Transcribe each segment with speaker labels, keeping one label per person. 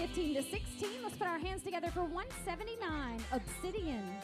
Speaker 1: 15 to 16. Let's put our hands together for 179, Obsidian.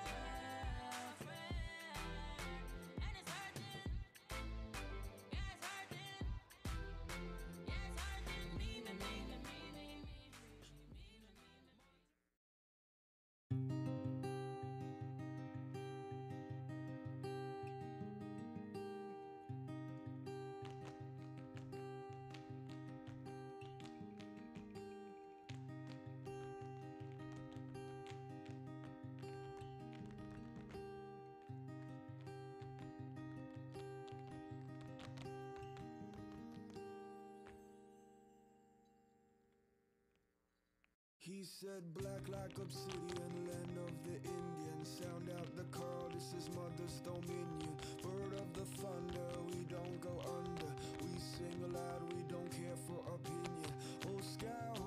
Speaker 2: He said black like obsidian, land of the Indians. Sound out the call, this is Mother's Dominion. Bird of the thunder, we don't go under. We sing aloud, we don't care for opinion. Oh scout,